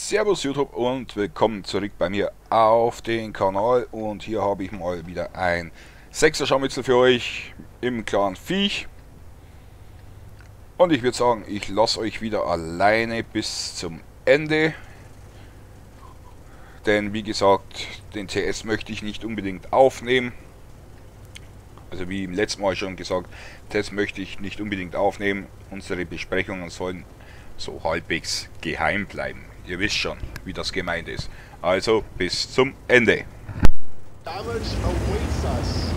Servus YouTube und willkommen zurück bei mir auf den Kanal. Und hier habe ich mal wieder ein 6er Scharmützel für euch im Clan Viech. Und ich würde sagen, ich lasse euch wieder alleine bis zum Ende. Denn wie gesagt, den TS möchte ich nicht unbedingt aufnehmen. Also wie im letzten Mal schon gesagt, das möchte ich nicht unbedingt aufnehmen. Unsere Besprechungen sollen so halbwegs geheim bleiben. Ihr wisst schon, wie das gemeint ist. Also bis zum Ende. Damage awaits us.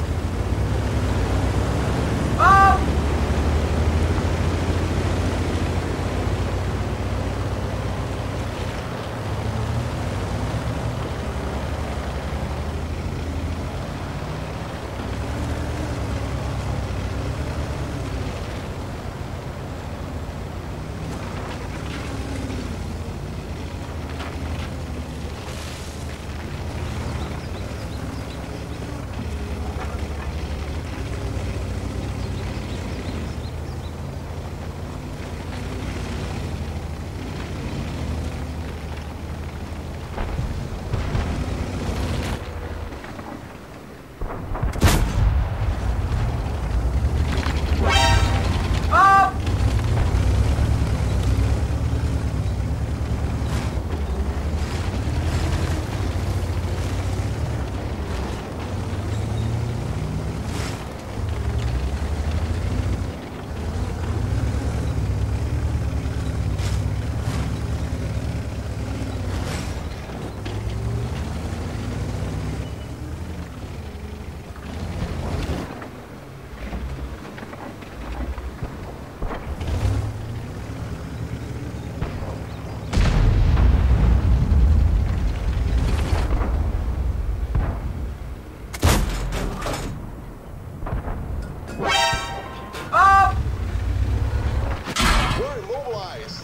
We're immobilized.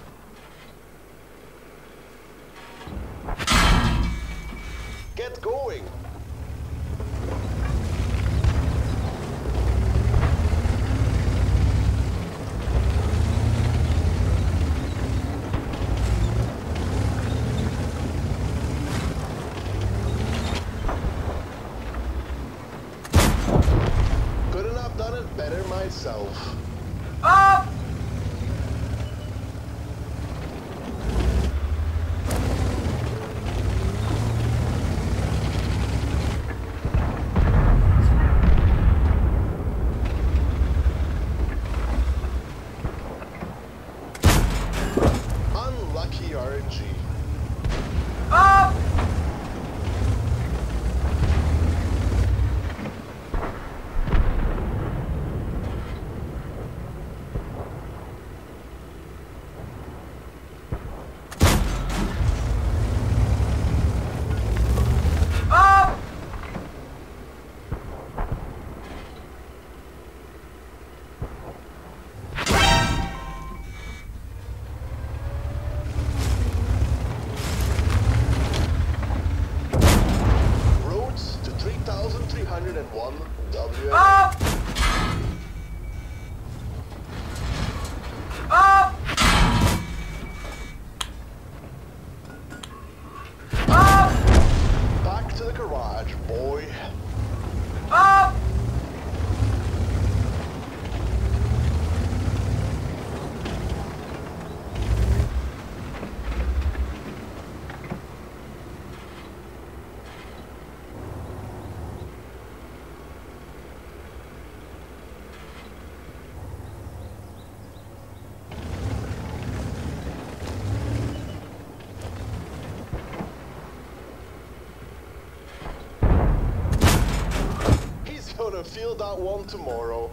Get going. Couldn't have done it better myself. Unlucky RNG. Roads to 3301 WA. Back to the garage, boy. He's gonna feel that one tomorrow.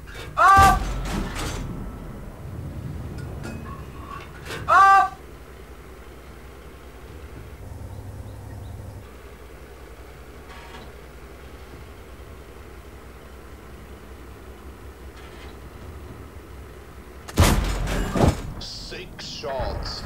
Six shots.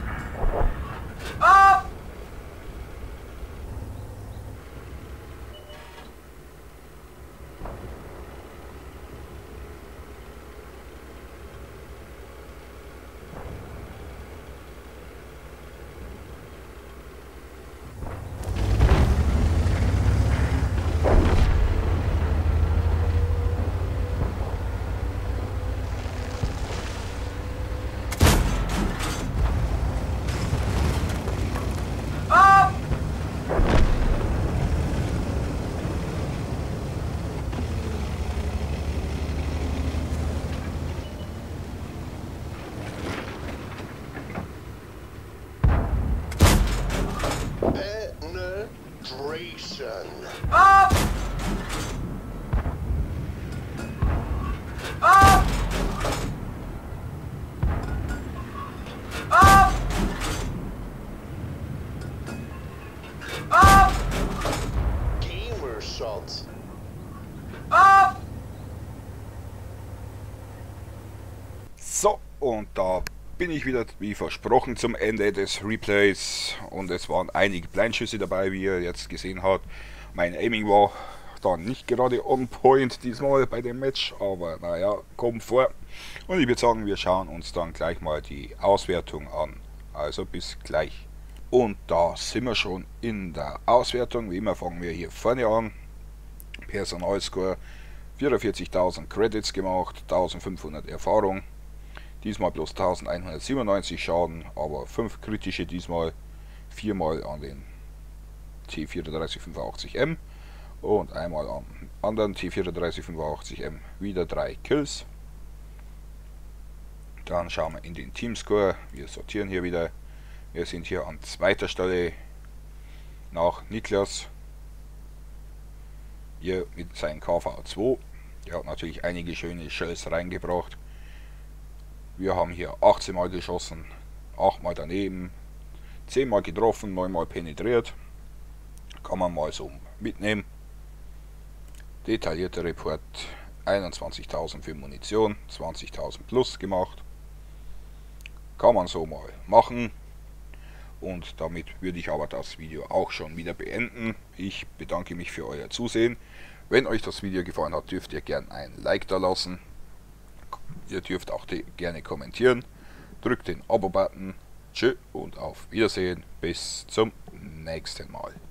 Penetration. Up! Up! Up! Up! Gamer shot. Up! So, und da bin ich wieder, wie versprochen, zum Ende des Replays. Und es waren einige Blindschüsse dabei, wie ihr jetzt gesehen habt. Mein Aiming war dann nicht gerade on point diesmal bei dem Match, aber naja, kommt vor. Und ich würde sagen, wir schauen uns dann gleich mal die Auswertung an. Also bis gleich. Und da sind wir schon in der Auswertung. Wie immer fangen wir hier vorne an. Personalscore 44.000 Credits gemacht, 1500 Erfahrung. Diesmal bloß 1197 Schaden, aber 5 kritische diesmal, 4 mal an den T3485M und einmal am anderen T3485M wieder 3 Kills. Dann schauen wir in den Teamscore, wir sortieren hier wieder. Wir sind hier an zweiter Stelle nach Niklas, hier mit seinem KV2. Der hat natürlich einige schöne Shells reingebracht. Wir haben hier 18 Mal geschossen, 8 Mal daneben, 10 Mal getroffen, 9 Mal penetriert. Kann man mal so mitnehmen. Detaillierter Report, 21.000 für Munition, 20.000 plus gemacht. Kann man so mal machen. Und damit würde ich aber das Video auch schon wieder beenden. Ich bedanke mich für euer Zusehen. Wenn euch das Video gefallen hat, dürft ihr gerne ein Like da lassen. Ihr dürft auch gerne kommentieren. Drückt den Abo-Button. Tschö und auf Wiedersehen. Bis zum nächsten Mal.